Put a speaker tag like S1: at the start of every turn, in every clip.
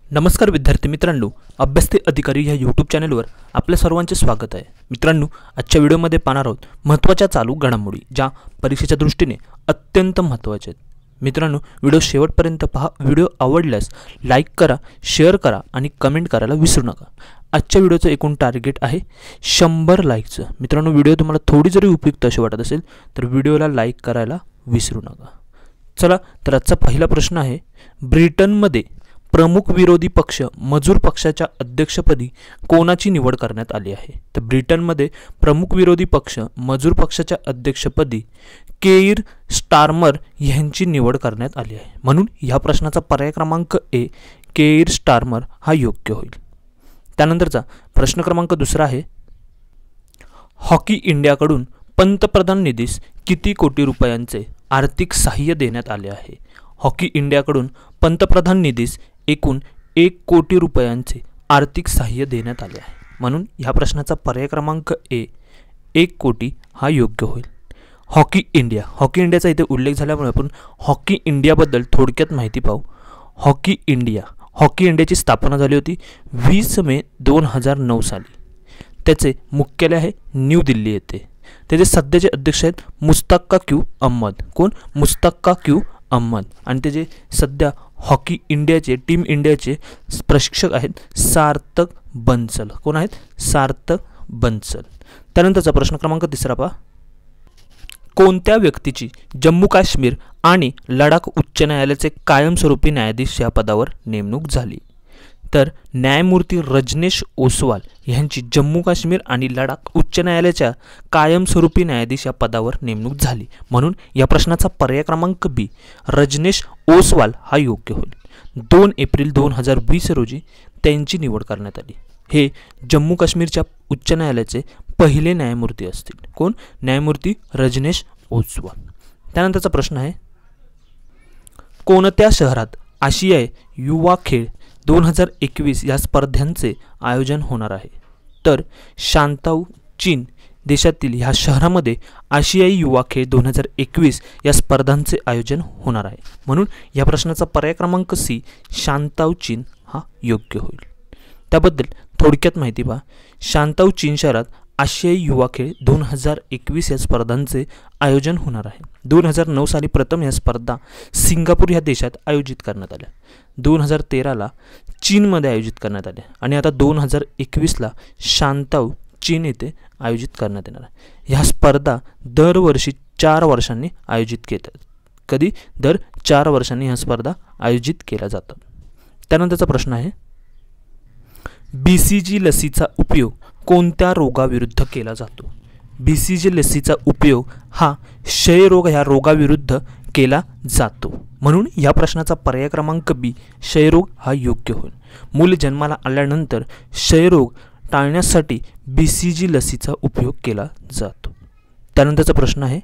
S1: नमस्कार विद्यार्थी मित्रांनो, अभ्यासतेअधिकारी या यूट्यूब चॅनलवर आपल्या सर्वांचे स्वागत आहे। मित्रांनो, आजच्या व्हिडिओमध्ये पाहणार आहोत महत्त्वाच्या चालू घडामोडी ज्या परीक्षेच्या दृष्टीने अत्यंत महत्त्वाच्या आहेत। मित्रांनो, व्हिडिओ शेवटपर्यंत पहा। व्हिडिओ आवडल्यास लाईक करा, शेअर करा आणि कमेंट करायला विसरू नका। आजच्या व्हिडिओचं एकूण टार्गेट आहे 100 लाईकचं। मित्रांनो, व्हिडिओ तुम्हाला थोडी जरी उपयुक्त असे वाटत असेल तर व्हिडिओला लाईक करायला विसरू नका। चला तर आजचा पहिला प्रश्न आहे, ब्रिटनमध्ये प्रमुख विरोधी पक्ष मजूर पक्षाच्या अध्यक्षपदी कोणाची निवड करण्यात आली आहे? तर ब्रिटनमध्ये प्रमुख विरोधी पक्ष मजूर पक्षाच्या अध्यक्षपदी केईर स्टारमर यांची निवड करण्यात आली आहे। म्हणून या प्रश्नाचा पर्याय क्रमांक ए केईर स्टारमर हा योग्य होईल। त्यानंतरचा प्रश्न क्रमांक दुसरा आहे, हॉकी इंडियाकडून पंतप्रधान निधीस किती कोटी रुपयांचे आर्थिक सहाय्य देण्यात आले आहे? हॉकी इंडियाकडून पंतप्रधान निधीस एकूण 1 कोटी रुपयांचे आर्थिक सहाय्य देण्यात आले आहे। म्हणून ह्या प्रश्नाचा पर्याय क्रमांक ए 1 कोटी हा योग्य होईल। हॉकी इंडियाचा इथे उल्लेख झाल्यामुळे आपण हॉकी इंडियाबद्दल थोडक्यात माहिती पाहू। हॉकी इंडियाची स्थापना झाली होती 20 मे 2009 साली। त्याचे मुख्यालय आहे न्यू दिल्ली येथे। त्याचे सध्याचे अध्यक्ष आहेत मुस्तक्का क्यू अहमद। कोण? मुस्तक्का क्यू अहमद। आणि त्याचे सध्या हॉकी इंडियाचे टीम इंडियाचे प्रशिक्षक आहेत सार्थक बन्सल। कोण आहेत? सार्थक बन्सल। त्यानंतरचा प्रश्न क्रमांक तिसरा पहा, कोणत्या व्यक्तीची जम्मू काश्मीर आणि लडाख उच्च न्यायालयाचे कायमस्वरूपी न्यायाधीश या पदावर नेमणूक झाली? तर न्यायमूर्ती रजनीश ओसवाल यांची जम्मू काश्मीर आणि लडाख उच्च न्यायालयाच्या कायमस्वरूपी न्यायाधीश या पदावर नेमणूक झाली। म्हणून या प्रश्नाचा पर्याय क्रमांक बी रजनीश ओसवाल हा योग्य होईल। 2 एप्रिल 2020 रोजी त्यांची निवड करण्यात आली। हे जम्मू काश्मीरच्या उच्च न्यायालयाचे पहिले न्यायमूर्ती असतील। कोण? न्यायमूर्ती रजनीश ओसवाल। त्यानंतरचा प्रश्न आहे, कोणत्या शहरात आशियाई युवा खेळ 2021 या स्पर्धांचे आयोजन होणार आहे? तर शांताऊ चीन देशातील ह्या शहरामध्ये आशियाई युवा खेळ 2021 या स्पर्धांचे आयोजन होणार आहे। म्हणून या प्रश्नाचा पर्याय क्रमांक सी शांताऊ चीन हा योग्य होईल। त्याबद्दल थोडक्यात माहिती पहा। शांताऊ चीन शहरात आशियाई युवा खेळ 2021 या स्पर्धांचे आयोजन होणार आहे। 2009 साली प्रथम या स्पर्धा सिंगापूर या देशात आयोजित करण्यात आल्या। 2013ला चीनमध्ये आयोजित करण्यात आल्या आणि आता 2021ला शांताऊ चीन येथे आयोजित करण्यात येणार आहे। ह्या स्पर्धा दरवर्षी 4 वर्षांनी आयोजित केल्या। कधी? दर 4 वर्षांनी ह्या स्पर्धा आयोजित केल्या जातात। त्यानंतरचा प्रश्न आहे, BCG लसीचा उपयोग कोणत्या रोगाविरुद्ध केला जातो? BCG लसीचा उपयोग हा क्षयरोग ह्या रोगाविरुद्ध केला जातो। म्हणून या प्रश्नाचा पर्याय क्रमांक बी क्षयरोग हा योग्य होईल। मूल जन्माला आल्यानंतर क्षयरोग टाळण्यासाठी BCG लसीचा उपयोग केला जातो। त्यानंतरचा प्रश्न आहे,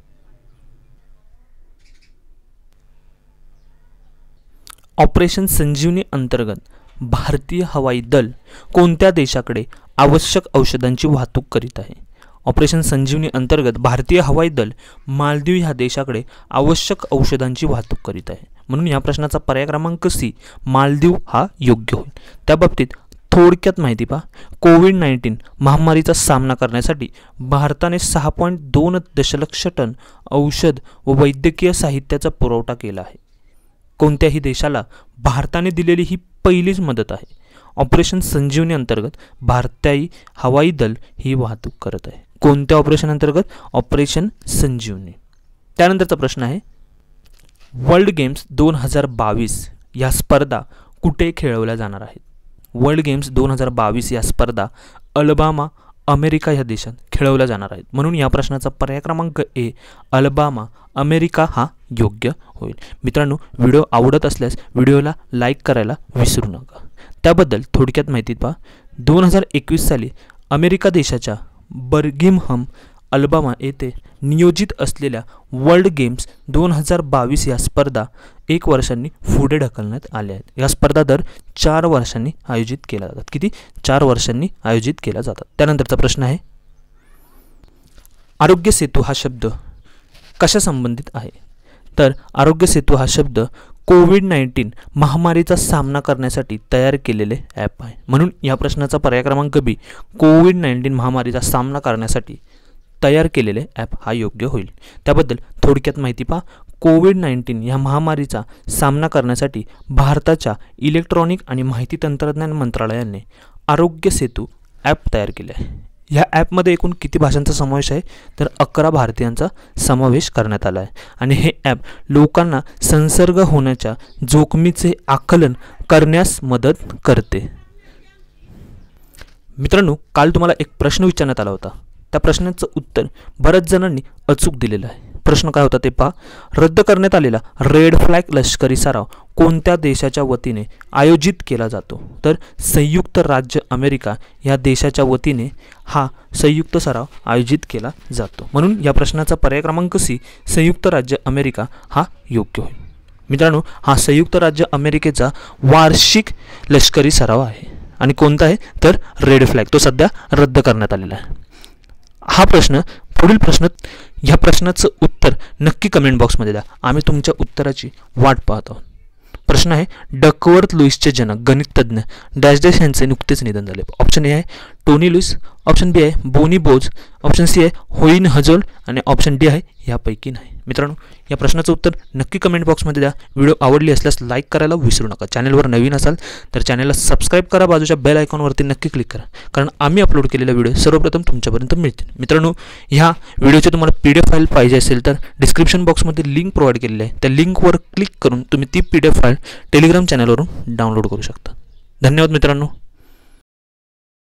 S1: ऑपरेशन संजीवनी अंतर्गत भारतीय हवाई दल कोणत्या देशाकडे आवश्यक औषधांची वाहतूक करीत आहे? ऑपरेशन संजीवनी अंतर्गत भारतीय हवाई दल मालदीव ह्या देशाकडे आवश्यक औषधांची वाहतूक करीत आहे। म्हणून या प्रश्नाचा पर्याय क्रमांक सी मालदीव हा योग्य होईल। त्या बाबतीत थोडक्यात माहिती पहा। कोविड-19 महामारीचा सामना करण्यासाठी भारताने 6.2 दशलक्ष टन औषध व वैद्यकीय साहित्याचा पुरवठा केला आहे। कोणत्याही देशाला भारताने दिलेली ही पहिलीच मदत आहे। ऑपरेशन संजीवनी अंतर्गत भारतीय हवाई दल ही वाहतूक करत आहे। कोणत्या ऑपरेशन अंतर्गत? ऑपरेशन संजीवनी। त्यानंतरचा प्रश्न आहे, वर्ल्ड गेम्स 2022 या स्पर्धा कुठे खेळवल्या जाणार आहेत? वर्ल्ड गेम्स 2022 या स्पर्धा अल्बामा अमेरिका या देशात खेळवल्या जाणार आहेत। म्हणून या प्रश्नाचा पर्याय क्रमांक ए अल्बामा अमेरिका हा योग्य होईल। मित्रांनो, व्हिडिओ आवडत असल्यास व्हिडिओला लाईक करायला विसरू नका। त्याबद्दल थोडक्यात माहिती पहा। 2021 साली अमेरिका देशाच्या बर्मिंगहॅम अल्बामा येथे नियोजित असलेल्या वर्ल्ड गेम्स 2022 या स्पर्धा 1 वर्षांनी पुढे ढकलण्यात आल्या आहेत। या स्पर्धा दर 4 वर्षांनी आयोजित केल्या जातात। किती? 4 वर्षांनी आयोजित केल्या जातात। त्यानंतरचा प्रश्न आहे, आरोग्य सेतू हा शब्द कशा संबंधित आहे? तर आरोग्य सेतू हा शब्द कोविड-19 महामारीचा सामना करण्यासाठी तयार केलेले ॲप आहे. म्हणून या प्रश्नाचा पर्याय क्रमांक बी, कोविड-19 महामारीचा सामना करण्यासाठी तयार केलेले ॲप हा योग्य होईल. त्याबद्दल थोडक्यात माहिती पहा. कोविड-19 या महामारीचा सामना करण्यासाठी भारताच्या इलेक्ट्रॉनिक आणि माहिती तंत्रज्ञान मंत्रालयाने आरोग्य सेतू ॲप तयार केले आहे. ह्या ॲपमध्ये एकूण किती भाषांचा समावेश आहे तर 11 भारतीयांचा समावेश करण्यात आला आहे आणि हे ॲप लोकांना संसर्ग होण्याच्या जोखमीचे आकलन करण्यास मदत करते. मित्रांनो, काल तुम्हाला एक प्रश्न विचारण्यात आला होता. त्या प्रश्नाचं उत्तर बऱ्याच जणांनी अचूक दिलेलं आहे. प्रश्न काय होता ते पहा. रद्द करण्यात आलेला रेड फ्लॅग लष्करी सराव कोणत्या देशाच्या वतीने आयोजित केला जातो तर संयुक्त राज्य अमेरिका या देशाच्या वतीने हा संयुक्त सराव आयोजित केला जातो. म्हणून या प्रश्नाचा पर्याय क्रमांक सी, संयुक्त राज्य अमेरिका हा योग्य होईल. मित्रांनो, हा संयुक्त राज्य अमेरिकेचा वार्षिक लष्करी सराव आहे आणि कोणता आहे तर रेड फ्लॅग. तो सध्या रद्द करण्यात आलेला आहे. हा प्रश्न, पुढील प्रश्न, या प्रश्नाचं उत्तर नक्की कमेंट बॉक्समध्ये द्या. आम्ही तुमच्या उत्तराची वाट पाहत आहोत. प्रश्न आहे, डकवर्थ लुईसचे जनक गणिततज्ञ डॅश डॅश यांचे नुकतेच निधन झाले. ऑप्शन ए आहे टोनी लुईस, ऑप्शन बी आहे बोनी बोज, ऑप्शन सी आहे होईन हजोल आणि ऑप्शन डी आहे यापैकी नाही. मित्रांनो, या प्रश्नाचं उत्तर नक्की कमेंट बॉक्समध्ये द्या. व्हिडिओ आवडली असल्यास लाईक करायला विसरू नका. चॅनलवर नवीन असाल तर चॅनलला सबस्क्राईब करा. बाजूच्या बेल आयकॉनवरती नक्की क्लिक करा, कारण आम्ही अपलोड केलेले व्हिडिओ सर्वप्रथम तुमच्यापर्यंत मिळतील. मित्रांनो, ह्या व्हिडिओचे तुम्हाला PDF फाईल पाहिजे असेल तर डिस्क्रिप्शन बॉक्समध्ये लिंक प्रोव्हाइड केलेली आहे. त्या लिंकवर क्लिक करून तुम्ही ती PDF फाईल टेलिग्राम चॅनलवरून डाउनलोड करू शकता. धन्यवाद मित्रांनो.